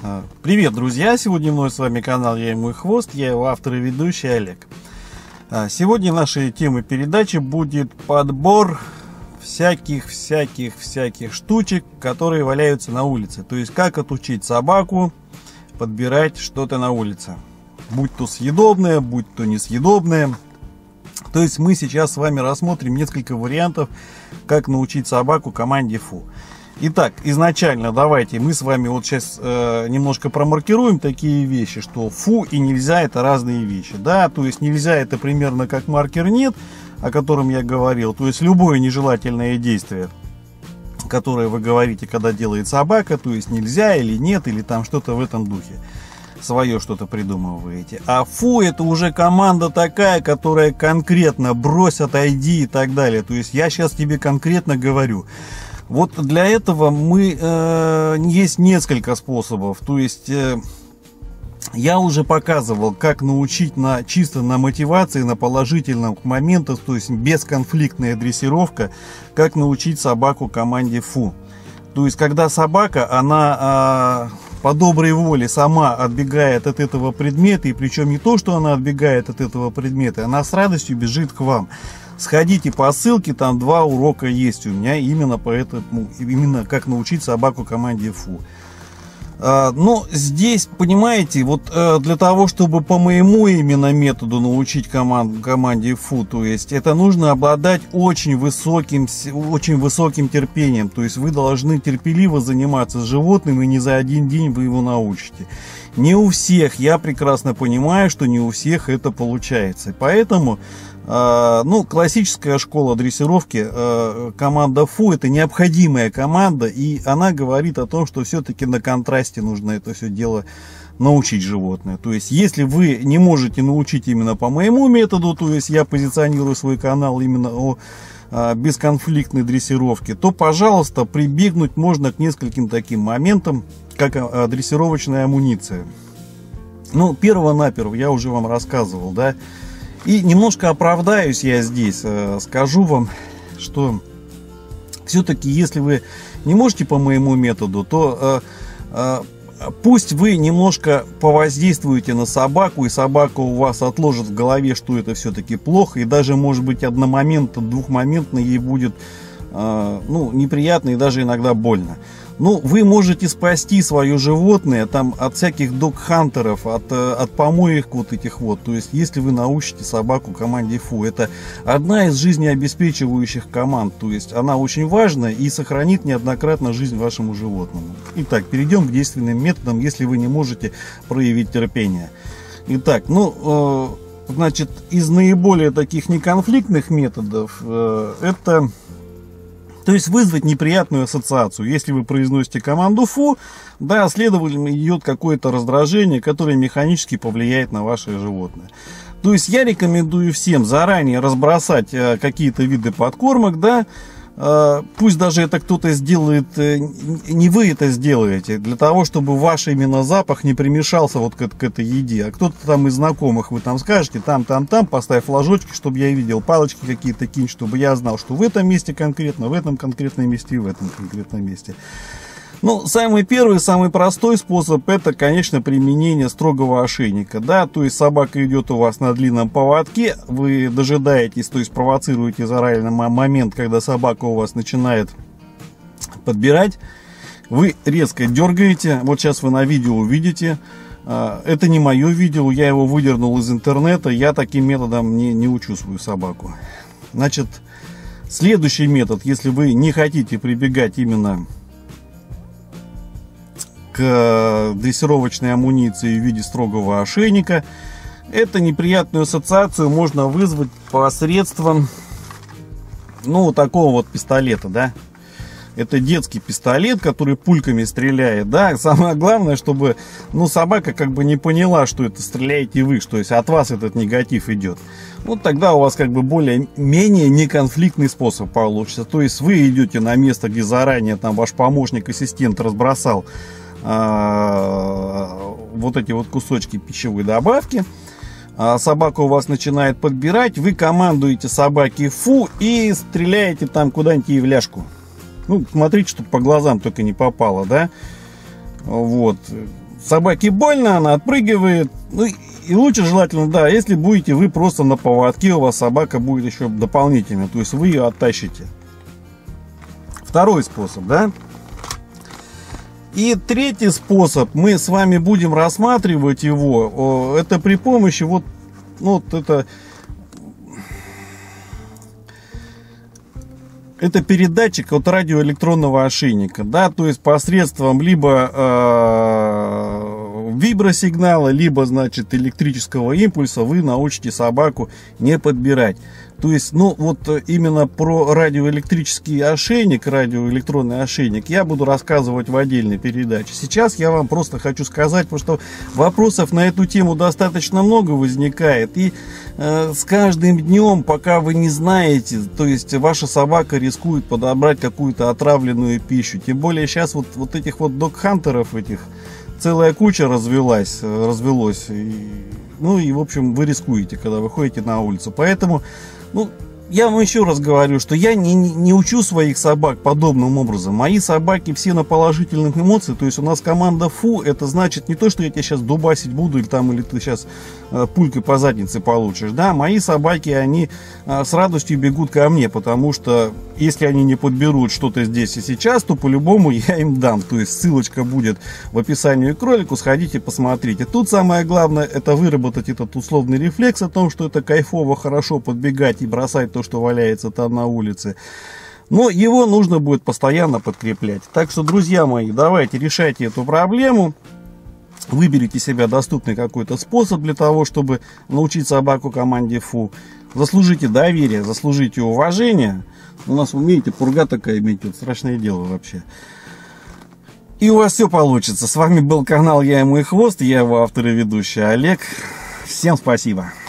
Привет, друзья! Сегодня мной с вами канал «Я и мой хвост», я его автор и ведущий Олег. Сегодня нашей темой передачи будет подбор всяких штучек, которые валяются на улице. То есть, как отучить собаку подбирать что-то на улице. Будь то съедобное, будь то несъедобное. То есть, мы сейчас с вами рассмотрим несколько вариантов, как научить собаку команде «фу». Итак, изначально давайте мы с вами вот сейчас немножко промаркируем такие вещи, что фу и нельзя — это разные вещи, да, то есть нельзя — это примерно как маркер нет, о котором я говорил, то есть любое нежелательное действие, которое вы говорите, когда делает собака, то есть нельзя или нет, или там что-то в этом духе, свое что-то придумываете. А фу — это уже команда такая, которая конкретно брось, отойди и так далее, то есть я сейчас тебе конкретно говорю. Вот для этого есть несколько способов. То есть я уже показывал, как научить чисто на мотивации, на положительных моментах, то есть бесконфликтная дрессировка, как научить собаку команде «фу». То есть когда собака, она по доброй воле сама отбегает от этого предмета, и причем не то, что она отбегает от этого предмета, она с радостью бежит к вам. Сходите по ссылке, там 2 урока есть у меня именно как научить собаку команде «фу». Но здесь, понимаете, вот для того, чтобы по моему именно методу научить команде «фу», то есть это нужно обладать очень высоким терпением. То есть вы должны терпеливо заниматься с животным, и не за один день вы его научите. Не у всех, я прекрасно понимаю, что не у всех это получается. Поэтому классическая школа дрессировки, команда «фу» — это необходимая команда, и она говорит о том, что все-таки на контрасте нужно это все дело научить животное. То есть, если вы не можете научить именно по моему методу, то есть я позиционирую свой канал именно о бесконфликтной дрессировке, то, пожалуйста, прибегнуть можно к нескольким таким моментам, как дрессировочная амуниция. Ну, перво-наперво я уже вам рассказывал, да. И немножко оправдаюсь я здесь, скажу вам, что все-таки, если вы не можете по моему методу, то пусть вы немножко повоздействуете на собаку, и собака у вас отложит в голове, что это все-таки плохо, и даже, может быть, одномоментно, двухмоментно ей будет неприятно и даже иногда больно. Ну, вы можете спасти свое животное там от всяких дог-хантеров, от помоек вот этих вот. То есть, если вы научите собаку команде «фу», это одна из жизнеобеспечивающих команд. То есть, она очень важна и сохранит неоднократно жизнь вашему животному. Итак, перейдем к действенным методам, если вы не можете проявить терпение. Итак, значит, из наиболее таких неконфликтных методов это... То есть вызвать неприятную ассоциацию. Если вы произносите команду «фу», да, следовательно, идет какое-то раздражение, которое механически повлияет на ваше животное. То есть я рекомендую всем заранее разбросать какие-то виды подкормок, да, пусть даже это кто-то сделает, не вы это сделаете, для того, чтобы ваш именно запах не примешался вот к этой еде, а кто-то там из знакомых, вы там скажете, там, поставь флажочки, чтобы я видел, палочки какие-то кинь, чтобы я знал, что в этом месте конкретно, в этом конкретном месте и в этом конкретном месте. Ну, самый первый, самый простой способ — это, конечно, применение строгого ошейника, да, то есть собака идет у вас на длинном поводке, вы дожидаетесь, то есть провоцируете заранее момент, когда собака у вас начинает подбирать, вы резко дергаете, вот сейчас вы на видео увидите, это не мое видео, я его выдернул из интернета, я таким методом не учу свою собаку. Значит, следующий метод, если вы не хотите прибегать именно к дрессировочной амуниции в виде строгого ошейника, это неприятную ассоциацию можно вызвать посредством такого вот пистолета, да. Это детский пистолет, который пульками стреляет, да. Самое главное, чтобы собака как бы не поняла, что это стреляете вы, что есть от вас этот негатив идет. Вот тогда у вас как бы более-менее неконфликтный способ получится. То есть вы идете на место, где заранее там ваш помощник, ассистент разбросал вот эти вот кусочки пищевой добавки, собака у вас начинает подбирать, вы командуете собаке «фу» и стреляете там куда-нибудь ей в ляжку. Смотрите, чтобы по глазам только не попало, да. Вот. собаке больно, она отпрыгивает. Ну, и лучше желательно, да, если будете вы просто на поводке, у вас собака будет еще дополнительно, то есть вы ее оттащите. Второй способ, да. И третий способ, мы с вами будем рассматривать его, это при помощи вот это передатчик от радиоэлектронного ошейника, да, то есть посредством либо вибросигнала, либо, значит, электрического импульса вы научите собаку не подбирать. То есть, ну, вот именно про радиоэлектрический ошейник, радиоэлектронный ошейник я буду рассказывать в отдельной передаче. Сейчас я вам просто хочу сказать, потому что вопросов на эту тему достаточно много возникает. И с каждым днем, пока вы не знаете, то есть ваша собака рискует подобрать какую-то отравленную пищу. Тем более сейчас вот этих вот дог-хантеров, этих целая куча развелось. Ну и, в общем, вы рискуете, когда выходите на улицу. Поэтому, ну, я вам еще раз говорю, что я не учу своих собак подобным образом. Мои собаки все на положительных эмоциях. То есть у нас команда фу, это значит не то, что я тебя сейчас дубасить буду, или ты сейчас пулькой по заднице получишь. Да, мои собаки, они с радостью бегут ко мне, потому что если они не подберут что-то здесь и сейчас, то по-любому я им дам. То есть ссылочка будет в описании к ролику, сходите, посмотрите. Тут самое главное, это выработать этот условный рефлекс о том, что это кайфово, хорошо подбегать и бросать то, что валяется там на улице. Но его нужно будет постоянно подкреплять. Так что, друзья мои, давайте решайте эту проблему. Выберите себе доступный какой-то способ для того, чтобы научить собаку команде фу. Заслужите доверие, заслужите уважение. У нас, умеете, пурга такая метет, страшное дело вообще. И у вас все получится. С вами был канал Я и мой хвост, я его автор и ведущий Олег. Всем спасибо.